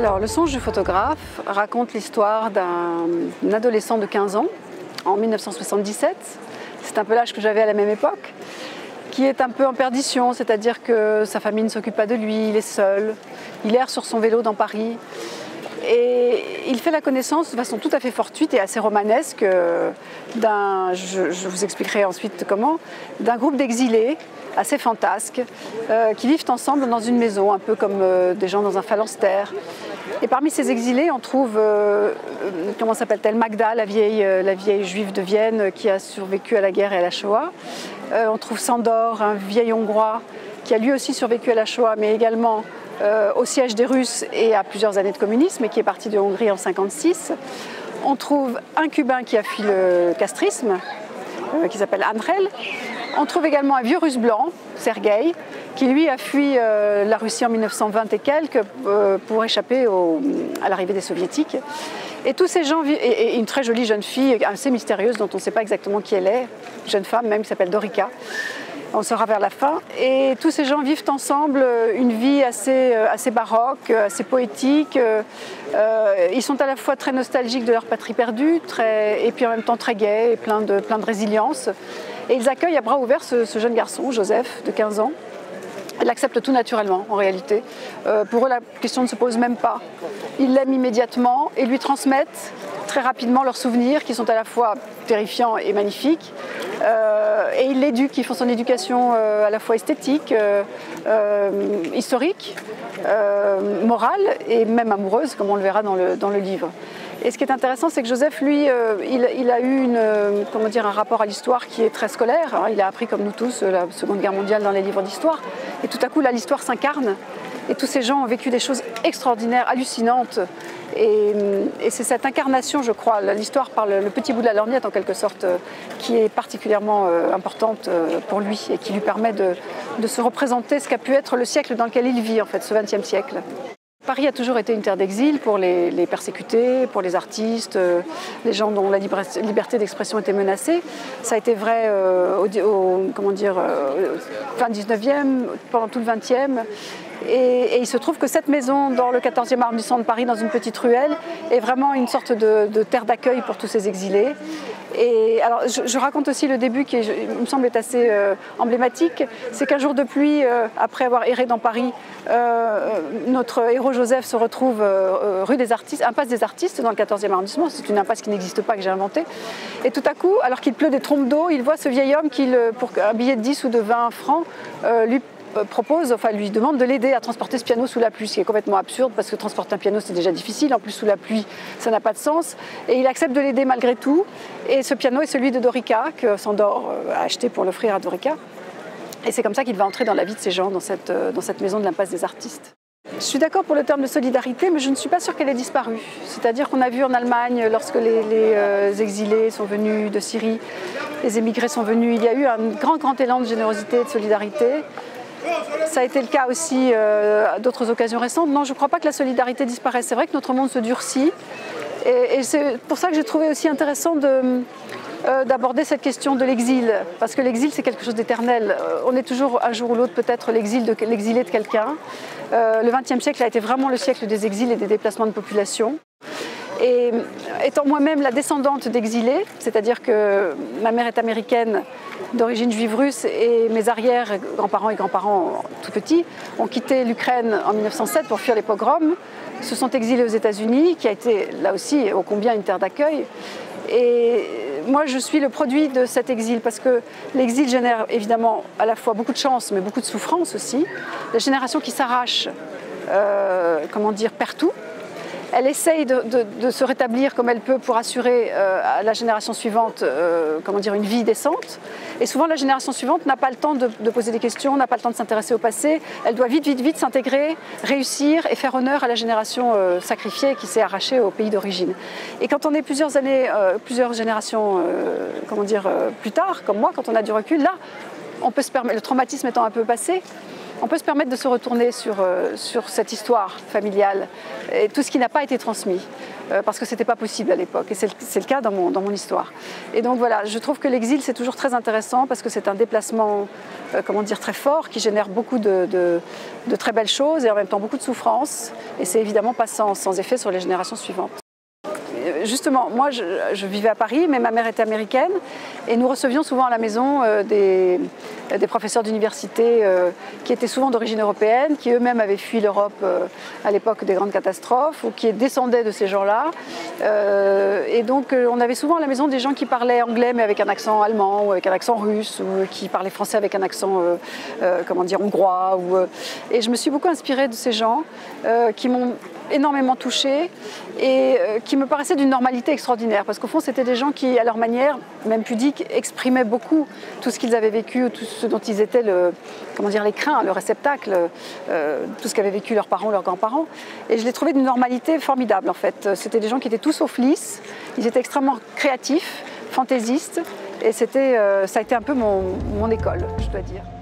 Alors, Le songe du photographe raconte l'histoire d'un adolescent de 15 ans en 1977. C'est un peu l'âge que j'avais à la même époque, qui est un peu en perdition, c'est-à-dire que sa famille ne s'occupe pas de lui, il est seul, il erre sur son vélo dans Paris. Et il fait la connaissance de façon tout à fait fortuite et assez romanesque je vous expliquerai ensuite comment, d'un groupe d'exilés assez fantasques qui vivent ensemble dans une maison, un peu comme des gens dans un phalanstère. Et parmi ces exilés, on trouve, comment s'appelle-t-elle, Magda, la vieille juive de Vienne qui a survécu à la guerre et à la Shoah. On trouve Sandor, un vieil Hongrois qui a lui aussi survécu à la Shoah, mais également au siège des Russes et à plusieurs années de communisme et qui est parti de Hongrie en 1956. On trouve un Cubain qui a fui le castrisme, qui s'appelle Andrel. On trouve également un vieux Russe blanc, Sergueï, qui lui a fui la Russie en 1920 et quelques pour échapper à l'arrivée des Soviétiques. Et tous ces gens vivent, et une très jolie jeune fille assez mystérieuse dont on ne sait pas exactement qui elle est, une jeune femme même qui s'appelle Dorica. On sera vers la fin. Et tous ces gens vivent ensemble une vie assez baroque, assez poétique. Ils sont à la fois très nostalgiques de leur patrie perdue, et puis en même temps très gais et plein de résilience. Et ils accueillent à bras ouverts ce jeune garçon, Joseph, de 15 ans. Ils l'acceptent tout naturellement, en réalité. Pour eux, la question ne se pose même pas. Ils l'aiment immédiatement et lui transmettent très rapidement leurs souvenirs, qui sont à la fois terrifiants et magnifiques. Et ils l'éduquent, ils font son éducation à la fois esthétique, historique, morale et même amoureuse, comme on le verra dans le livre. Et ce qui est intéressant, c'est que Joseph, lui, il a eu un rapport à l'histoire qui est très scolaire. Il a appris, comme nous tous, la Seconde Guerre mondiale dans les livres d'histoire. Et tout à coup, là, l'histoire s'incarne. Et tous ces gens ont vécu des choses extraordinaires, hallucinantes. Et c'est cette incarnation, je crois, l'histoire par le petit bout de la lorgnette, en quelque sorte, qui est particulièrement importante pour lui et qui lui permet de se représenter ce qu'a pu être le siècle dans lequel il vit, en fait, ce XXe siècle. Paris a toujours été une terre d'exil pour les persécutés, pour les artistes, les gens dont la liberté d'expression était menacée. Ça a été vrai fin 19e, pendant tout le 20e. Et il se trouve que cette maison, dans le 14e arrondissement de Paris, dans une petite ruelle, est vraiment une sorte de terre d'accueil pour tous ces exilés. Et alors, je raconte aussi le début qui, il me semble, est assez emblématique. C'est qu'un jour de pluie, après avoir erré dans Paris, notre héros Joseph se retrouve rue des Artistes, impasse des Artistes, dans le 14e arrondissement. C'est une impasse qui n'existe pas, que j'ai inventée. Et tout à coup, alors qu'il pleut des trompes d'eau, il voit ce vieil homme qui, pour un billet de 10 ou de 20 francs, lui demande de l'aider à transporter ce piano sous la pluie, ce qui est complètement absurde parce que transporter un piano c'est déjà difficile, en plus sous la pluie ça n'a pas de sens, et il accepte de l'aider malgré tout, et ce piano est celui de Dorica que Sandor a acheté pour l'offrir à Dorica, et c'est comme ça qu'il va entrer dans la vie de ces gens dans cette maison de l'impasse des Artistes. Je suis d'accord pour le terme de solidarité, mais je ne suis pas sûre qu'elle ait disparu. C'est-à-dire qu'on a vu en Allemagne, lorsque les exilés sont venus de Syrie, les émigrés sont venus, il y a eu un grand élan de générosité et de solidarité. Ça a été le cas aussi à d'autres occasions récentes. Non, je ne crois pas que la solidarité disparaisse. C'est vrai que notre monde se durcit. Et c'est pour ça que j'ai trouvé aussi intéressant d'aborder cette question de l'exil. Parce que l'exil, c'est quelque chose d'éternel. On est toujours, un jour ou l'autre, peut-être l'exilé de quelqu'un. Le XXe siècle a été vraiment le siècle des exils et des déplacements de population. Et étant moi-même la descendante d'exilés, c'est-à-dire que ma mère est américaine d'origine juive russe et mes arrière-grands-parents et grands-parents tout petits ont quitté l'Ukraine en 1907 pour fuir les pogroms, se sont exilés aux États-Unis, qui a été là aussi ô combien une terre d'accueil. Et moi je suis le produit de cet exil parce que l'exil génère évidemment à la fois beaucoup de chance mais beaucoup de souffrance aussi. La génération qui s'arrache, perd tout. Elle essaye de se rétablir comme elle peut pour assurer à la génération suivante une vie décente. Et souvent, la génération suivante n'a pas le temps de poser des questions, n'a pas le temps de s'intéresser au passé. Elle doit vite s'intégrer, réussir et faire honneur à la génération sacrifiée qui s'est arrachée au pays d'origine. Et quand on est plusieurs générations plus tard, comme moi, quand on a du recul, là, on peut se permettre, le traumatisme étant un peu passé, on peut se permettre de se retourner sur cette histoire familiale et tout ce qui n'a pas été transmis. parce que ce n'était pas possible à l'époque, et c'est le cas dans mon histoire. Et donc voilà, je trouve que l'exil c'est toujours très intéressant parce que c'est un déplacement comment dire, très fort qui génère beaucoup de très belles choses et en même temps beaucoup de souffrances, et c'est évidemment pas sans effet sur les générations suivantes. Justement, moi je vivais à Paris, mais ma mère était américaine et nous recevions souvent à la maison des professeurs d'université qui étaient souvent d'origine européenne, qui eux-mêmes avaient fui l'Europe à l'époque des grandes catastrophes ou qui descendaient de ces gens-là. Et donc on avait souvent à la maison des gens qui parlaient anglais mais avec un accent allemand ou avec un accent russe ou qui parlaient français avec un accent comment dire, hongrois. Et je me suis beaucoup inspirée de ces gens qui m'ont énormément touchée et qui me paraissaient d'une normalité extraordinaire parce qu'au fond c'était des gens qui à leur manière, même pudique, exprimaient beaucoup tout ce qu'ils avaient vécu, tout ce dont ils étaient l'écrin, le réceptacle, tout ce qu'avaient vécu leurs parents, leurs grands-parents, et je les trouvais d'une normalité formidable en fait. C'était des gens qui étaient tous sauf lisses, ils étaient extrêmement créatifs, fantaisistes, et ça a été un peu mon école, je dois dire.